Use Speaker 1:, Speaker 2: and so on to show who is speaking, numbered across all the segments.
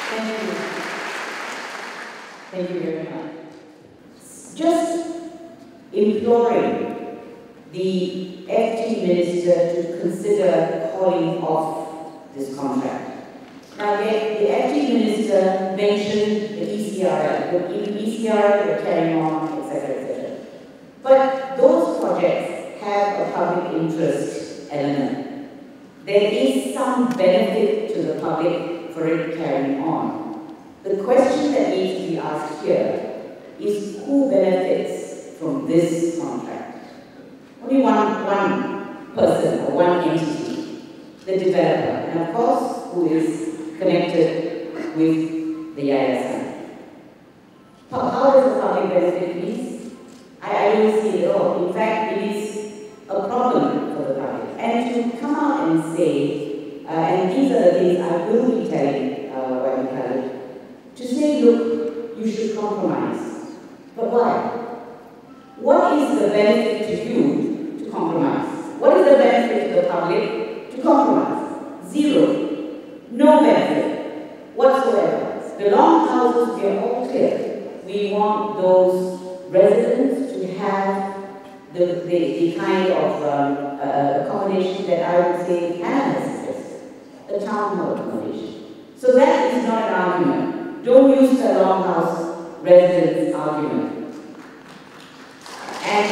Speaker 1: Thank you. Thank you very much. Just imploring the FT Minister to consider calling off this contract. Now, the FT Minister mentioned the ECRL. The ECRL were carrying on, etc., etc. But those projects have a public interest element. There is some benefit to the public for it carrying on. The question that needs to be asked here is who benefits from this contract? Only one person or one entity, the developer, and of course, who is connected with the ISI. How does the public benefit this? I don't see it at all. In fact, it is a problem for the public. And to come out and say, and these are the things I will be telling Wadi Khalid, to say, look, you should compromise. But why? What is the benefit to you to compromise? What is the benefit to the public to compromise? Zero. No benefit whatsoever. The longhouses, we are all clear. We want those residents to have the kind of accommodation that I would say Canada suggests, a town hall accommodation. So that is not an argument. Don't use the longhouse residents argument. And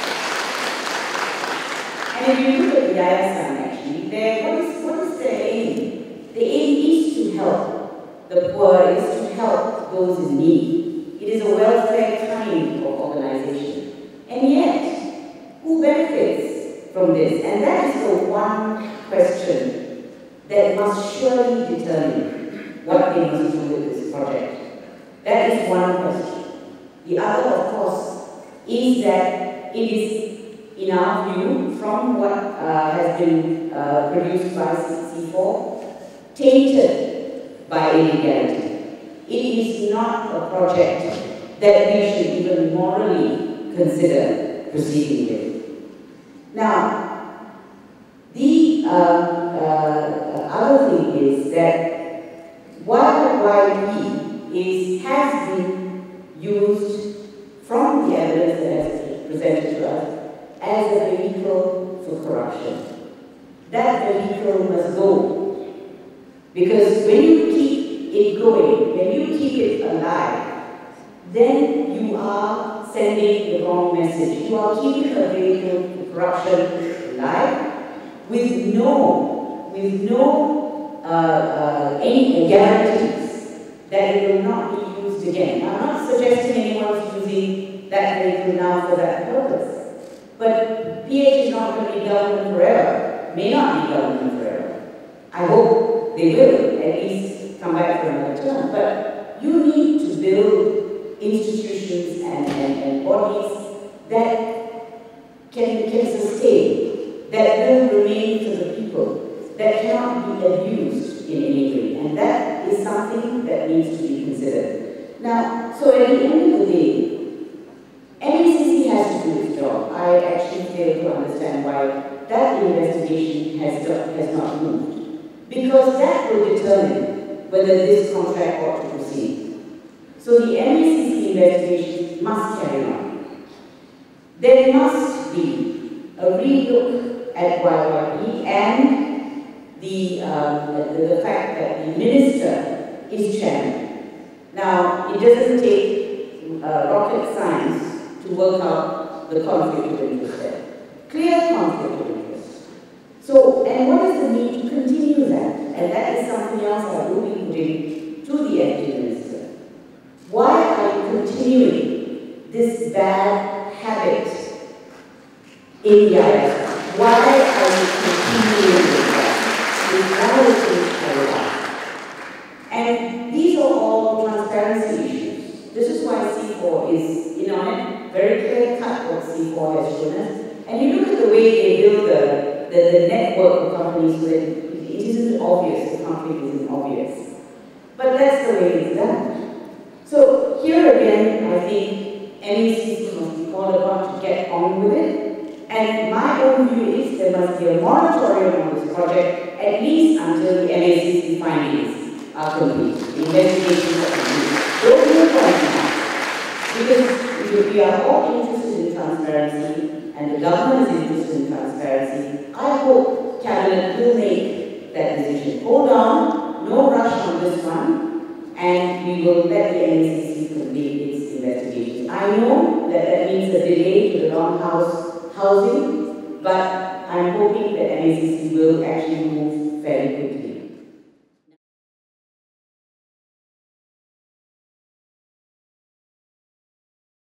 Speaker 1: if you look at the ISM actually, what is their aim? The aim is to help the poor, is to help those in need. It is a welfare kind of organization. And yet, who benefits from this? And that is the one question that must surely determine what they must do with this project. That is one question. The other, of course, is that it is, in our view, from what has been produced by C4, tainted by illegality. It is not a project that we should even morally consider proceeding with. Now, the other thing is that YYP has been used from the evidence that has been presented to us as a vehicle for corruption. That vehicle must go. Because when you keep it going, when you keep it alive, then you are sending the wrong message. You are keeping a vehicle for corruption alive with no any guarantees that it will not be used again. I'm not suggesting anyone's using that vehicle now for that purpose. But PH is not going to be government forever, may not be government forever. I hope they will at least come back for another term. But you need to build institutions and bodies that can sustain, that will remain for the people, that cannot be abused in any way. And that is something that needs to be considered. Now, so at the end of the day, NACC has to do its job. I actually fail to understand why that investigation has not moved. Because that will determine whether this contract ought to proceed. So the NACC investigation must carry on. There must be a relook at YYP and the fact that the minister is chairman. Now, it doesn't take rocket science to work out the conflict of interest there. Clear conflict of interest. So, and what is the need to continue that? And that is something else I will be putting to the FT Minister. Why are you continuing this bad habit in the ISI? Why are you continuing with that? And these are all transparency issues. This is why C4 is in on it, very clear cut what C4 has shown us. And you look at the way they build the network of companies, where it isn't obvious, the conflict isn't obvious. But that's the way it's done. So here again, I think NACC must be called upon to get on with it. And my own view is there must be a moratorium on this project, at least until the NACC findings are complete. The investigations are complete. Those are the points. Because we are all interested in transparency, and the government is interested in transparency, I hope Cabinet will make that decision. Hold on, no rush on this one, and we will let the NACC complete its investigation. I know that that means a delay to the long housing, but I'm hoping that NACC will actually move fairly quickly.